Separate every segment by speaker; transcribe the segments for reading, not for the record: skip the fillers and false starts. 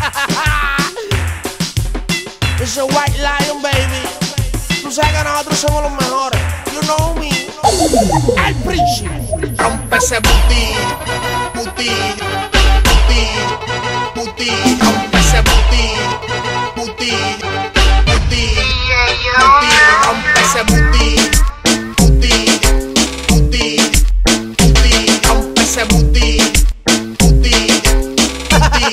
Speaker 1: It's a White Lion, baby. Tú sabes que nosotros somos los mejores. You know me. El príncipe.
Speaker 2: Rompe ese booty, booty, booty, booty. Rompe ese booty, booty, booty, booty. Rompe ese booty, booty, booty, booty. Rompe ese booty, booty, booty.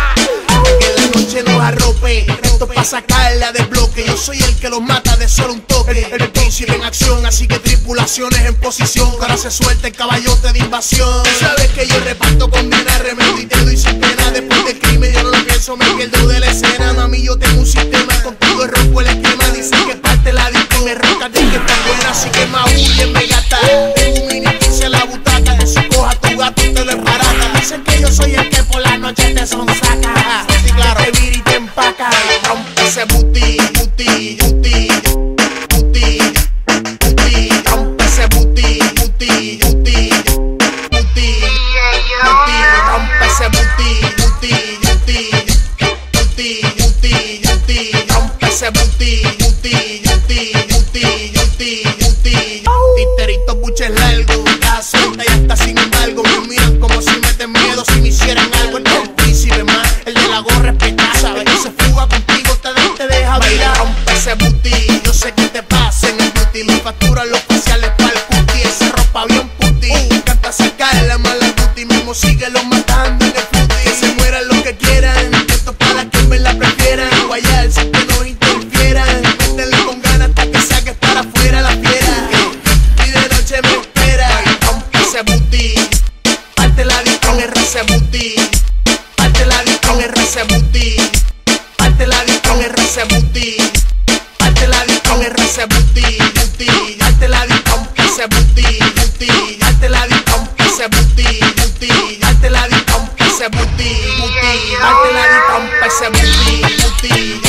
Speaker 2: Que la noche nos arrope. Esto pa' sacarla de bloque. Yo soy el que los mata de solo un toque. El príncipe en acción, así que tripulaciones en posición. Ahora se suelta el caballote de invasión. Tú sabes que yo reparto condena, remedio y te doy sin pena. Después del crimen yo no lo pienso, me pierdo de la escena. Mami, yo tengo un sistema, contigo rompo el esquema. Dicen que parte la disco y me ronca de que está buena. Así que maullen, me gata. Tengo un mini pincel en la butaca. Que si coja tu gato y te lo embarata. Dicen que yo soy el que por la noche te sonsaca. Sí, claro, te vira y te empaca. Rompe ese booty, booty, booty, booty, booty. Rompe ese booty, booty, booty, booty, booty. Rompe ese booty, booty, booty, booty, booty, booty. Rompe ese booty, booty, booty, booty, booty, booty. Titerito, buches largos, la suelta y hasta sin embargo me miran como si meten miedo si me hicieran algo. El príncipe más, el de la gorra espectacular, sabe que se fuga contigo, te deja bailar. Rompe ese booty, yo sé que te pasa en el booty. Le facturan los faciales para el cutie, esa ropa bien puti. Canta sacarla mala booty, mismo síguelo matando en el footy. Que se mueran los que quieran, esto para que me la prefieran. Guayar, si que no interfieran, métele con ganas hasta que saques para afuera la fiera. Y de noche me espera. Rompe ese booty, parte la disco con ese booty. Parte la disco con ese booty. Parte la disco con ese booty. Parte la disco con ese booty, booty. Parte la disco con ese booty, booty. Parte la disco con ese booty, booty. Parte la disco con ese booty, booty. Parte la disco con ese booty, booty.